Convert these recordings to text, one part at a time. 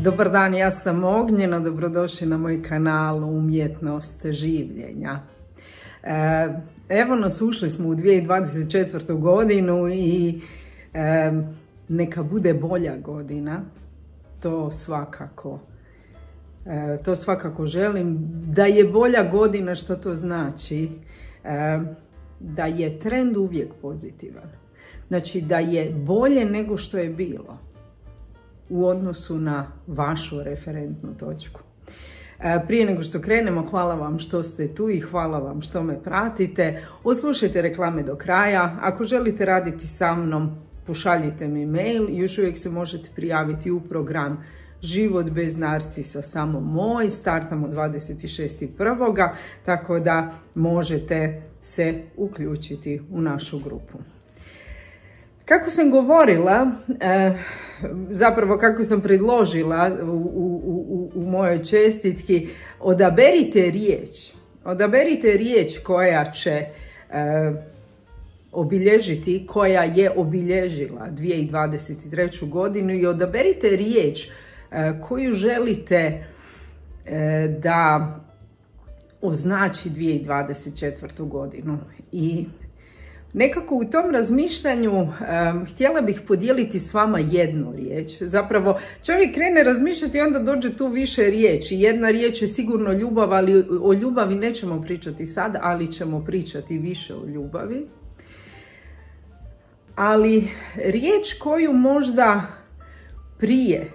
Dobar dan, ja sam Ognjena, dobrodošli na moj kanal Umjetnost življenja. Evo nas, ušli smo u 2024. godinu i neka bude bolja godina, to svakako želim. Da je bolja godina, što to znači? Da je trend uvijek pozitivan. Znači da je bolje nego što je bilo u odnosu na vašu referentnu točku. Prije nego što krenemo, hvala vam što ste tu i hvala vam što me pratite. Odslušajte reklame do kraja. Ako želite raditi sa mnom, pošaljite mi mail. Još uvijek se možete prijaviti u program Život bez narcisa, samo moj. Startamo 26.1. tako da možete se uključiti u našu grupu. Kako sam govorila, zapravo kako sam predložila u mojoj čestitki, odaberite riječ koja će obilježiti, koja je obilježila 2023. godinu i odaberite riječ koju želite da označi 2024. godinu. I nekako u tom razmišljanju htjela bih podijeliti s vama jednu riječ. Zapravo čovjek krene razmišljati i onda dođe tu više riječi. Jedna riječ je sigurno ljubav, ali o ljubavi nećemo pričati sad, ali ćemo pričati više o ljubavi. Ali riječ koju možda prije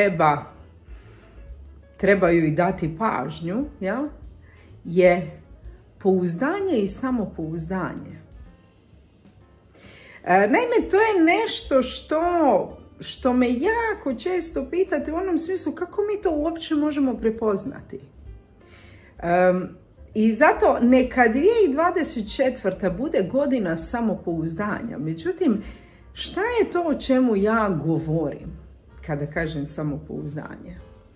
trebaju i dati pažnju, ja, je pouzdanje i samopouzdanje. Naime, to je nešto što me jako često pitate u onom smislu kako mi to uopće možemo prepoznati. I zato neka 2024. bude godina samopouzdanja. Međutim, šta je to o čemu ja govorim kada kažem samopouzdanje?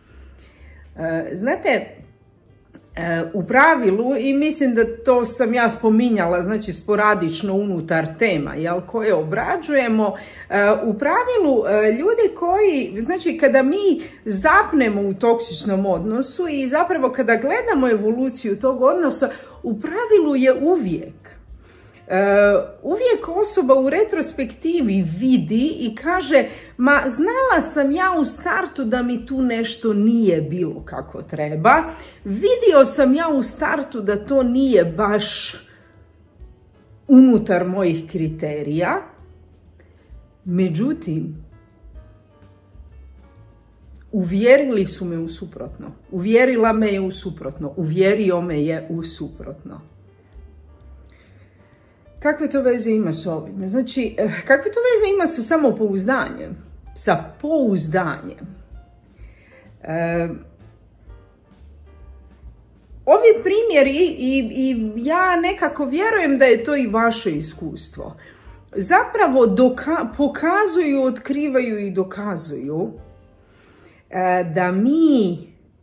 Znate, u pravilu, i mislim da to sam ja spominjala, znači sporadično unutar tema koje obrađujemo, u pravilu ljudi koji, znači kada mi zapnemo u toksičnom odnosu i zapravo kada gledamo evoluciju tog odnosa, u pravilu je uvijek osoba u retrospektivi vidi i kaže, ma znala sam ja u startu da mi tu nešto nije bilo kako treba, vidio sam ja u startu da to nije baš unutar mojih kriterija, međutim, uvjerili su me u suprotno, uvjerila me je u suprotno, uvjerio me je u suprotno. Kakve to veze ima s ovim? Znači, kakve to veze ima sa samopouzdanjem? Sa pouzdanjem. Ovi primjeri, i ja nekako vjerujem da je to i vaše iskustvo, zapravo pokazuju, otkrivaju i dokazuju da mi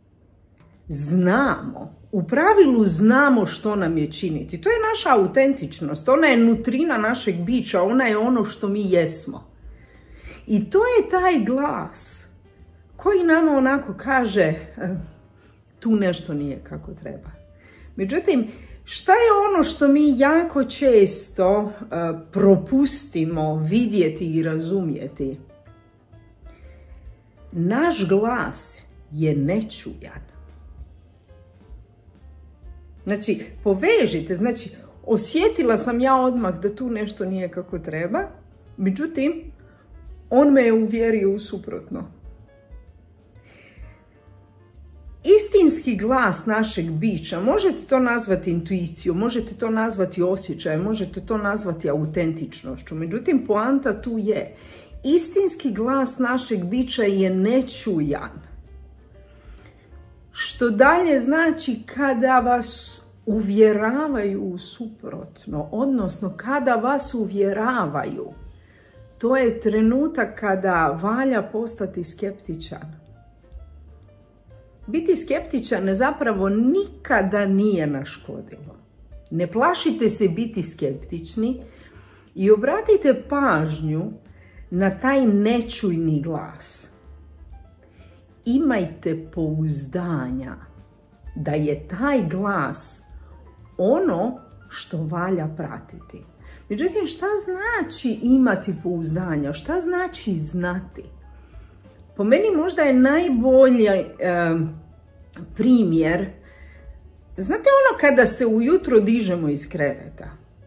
znamo, u pravilu znamo što nam je činiti. To je naša autentičnost, ona je nutrina našeg bića, ona je ono što mi jesmo. I to je taj glas koji nama onako kaže tu nešto nije kako treba. Međutim, šta je ono što mi jako često propustimo vidjeti i razumjeti? Naš glas je nečujan. Znači, povežite, znači, osjetila sam ja odmah da tu nešto nije kako treba, međutim, on me je uvjerio u suprotno. Istinski glas našeg bića, možete to nazvati intuicijom, možete to nazvati osjećajem, možete to nazvati autentičnošću, međutim, poanta tu je, istinski glas našeg bića je nečujan. Što dalje znači kada vas uvjeravaju u suprotno, odnosno kada vas uvjeravaju, to je trenutak kada valja postati skeptičan. Biti skeptičan zapravo nikada nije naškodilo. Ne plašite se biti skeptični i obratite pažnju na taj nečujni glas. imajte pouzdanja da je taj glas ono što valja pratiti. Međutim, šta znači imati pouzdanja? Šta znači znati? Po meni možda je najbolji primjer, znate ono kada se ujutro dižemo iz kreveta?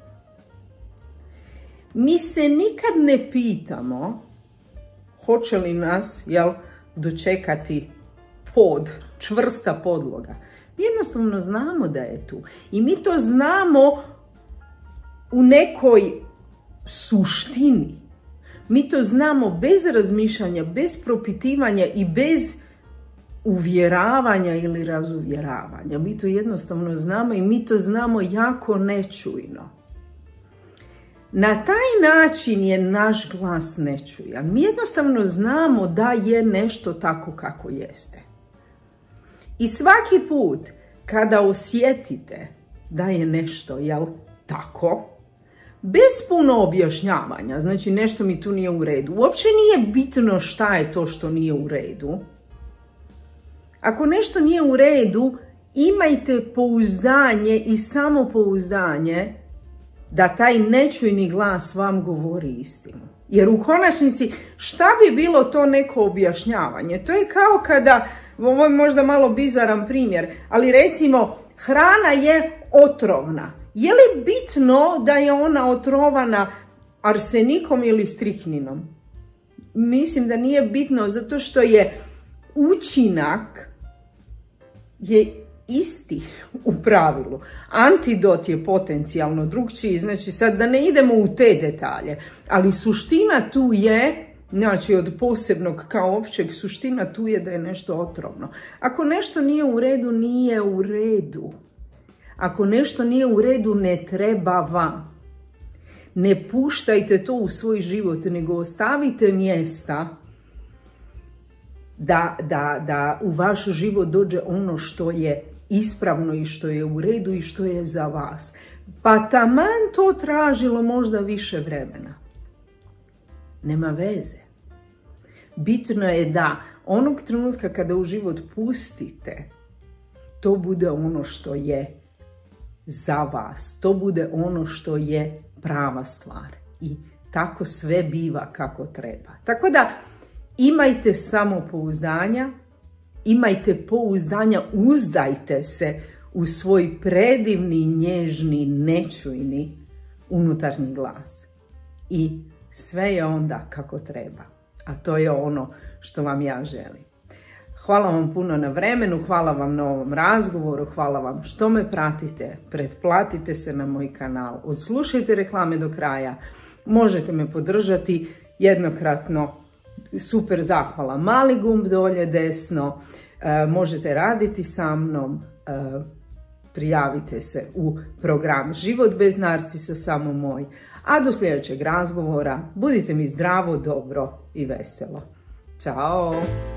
Mi se nikad ne pitamo hoće li nas dočekati čvrsta podloga. Mi jednostavno znamo da je tu. I mi to znamo u nekoj suštini. Mi to znamo bez razmišljanja, bez propitivanja i bez uvjeravanja ili razuvjeravanja. Mi to jednostavno znamo i mi to znamo jako nečujno. Na taj način je naš glas nečujan. Mi jednostavno znamo da je nešto tako kako jeste. I svaki put kada osjetite da je nešto, tako, bez puno objašnjavanja, znači nešto mi tu nije u redu, uopće nije bitno šta je to što nije u redu. Ako nešto nije u redu, imajte pouzdanje i samopouzdanje da taj nečujni glas vam govori istinu. Jer u konačnici, šta bi bilo to neko objašnjavanje? To je kao kada, ovo je možda malo bizaran primjer, ali recimo, hrana je otrovna. Je li bitno da je ona otrovana arsenikom ili strihninom? Mislim da nije bitno, zato što je učinak isti u pravilu. Antidot je potencijalno drugčiji, znači sad da ne idemo u te detalje, ali suština tu je, znači od posebnog kao općeg, suština tu je da je nešto otrovno. Ako nešto nije u redu, nije u redu. Ako nešto nije u redu, ne treba vam. Ne puštajte to u svoj život, nego ostavite mjesta da u vaš život dođe ono što je ispravno i što je u redu i što je za vas. Pa taman to tražilo možda više vremena. Nema veze. Bitno je da onog trenutka kada u život pustite, to bude ono što je za vas. To bude ono što je prava stvar. I tako sve biva kako treba. Tako da imajte samopouzdanja, imajte pouzdanja, uzdajte se u svoj predivni, nježni, nečujni unutarnji glas. I sve je onda kako treba. A to je ono što vam ja želim. Hvala vam puno na vremenu, hvala vam na ovom razgovoru, hvala vam što me pratite, pretplatite se na moj kanal, odslušajte reklame do kraja, možete me podržati jednokratno, super zahvala, mali gumb dolje desno, možete raditi sa mnom, prijavite se u program Život bez narcisa samo moj, a do sljedećeg razgovora budite mi zdravo, dobro i veselo. Ćao!